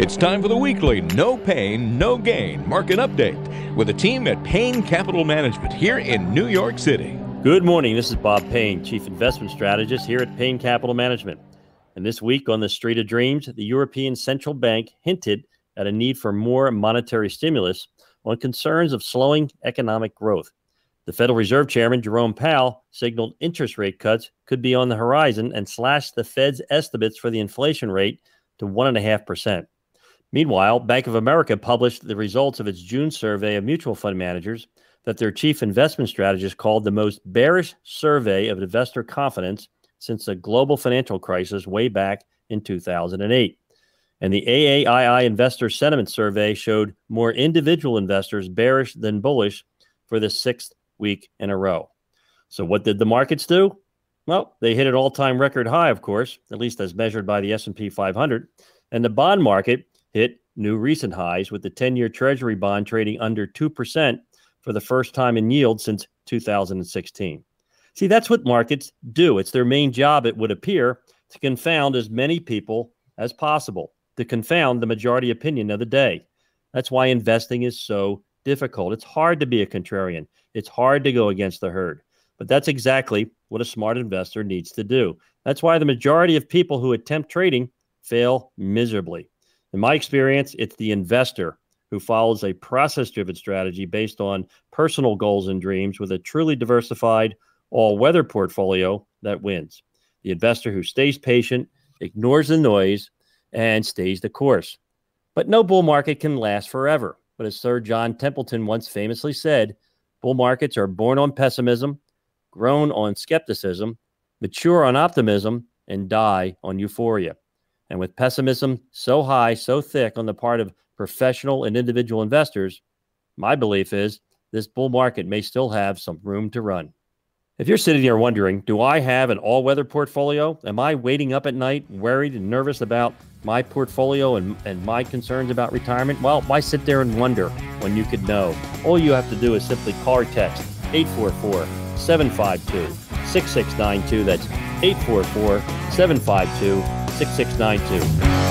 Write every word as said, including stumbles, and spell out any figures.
It's time for the weekly No Pain, No Gain market update with a team at Payne Capital Management here in New York City. Good morning. This is Bob Payne, Chief Investment Strategist here at Payne Capital Management. And this week on the Street of Dreams, the European Central Bank hinted at a need for more monetary stimulus on concerns of slowing economic growth. The Federal Reserve Chairman, Jerome Powell, signaled interest rate cuts could be on the horizon and slashed the Fed's estimates for the inflation rate to one point five percent. Meanwhile, Bank of America published the results of its June survey of mutual fund managers that their chief investment strategist called the most bearish survey of investor confidence since the global financial crisis way back in two thousand eight. And the A A I I Investor Sentiment Survey showed more individual investors bearish than bullish for the sixth week in a row. So what did the markets do? Well, they hit an all-time record high, of course, at least as measured by the S and P five hundred. And the bond market hit new recent highs with the ten-year Treasury bond trading under two percent for the first time in yield since two thousand sixteen. See, that's what markets do. It's their main job, it would appear, to confound as many people as possible, to confound the majority opinion of the day. That's why investing is so difficult. It's hard to be a contrarian. It's hard to go against the herd. But that's exactly what a smart investor needs to do. That's why the majority of people who attempt trading fail miserably. In my experience, it's the investor who follows a process-driven strategy based on personal goals and dreams with a truly diversified all-weather portfolio that wins. The investor who stays patient, ignores the noise, and stays the course. But no bull market can last forever. But as Sir John Templeton once famously said, bull markets are born on pessimism, grown on skepticism, mature on optimism, and die on euphoria. And with pessimism so high, so thick on the part of professional and individual investors, my belief is this bull market may still have some room to run. If you're sitting here wondering, do I have an all-weather portfolio? Am I waiting up at night, worried and nervous about my portfolio and, and my concerns about retirement? Well, why sit there and wonder when you could know? All you have to do is simply call or text eight four four, seven five two, six six nine two. That's eight four four, seven five two, six six nine two.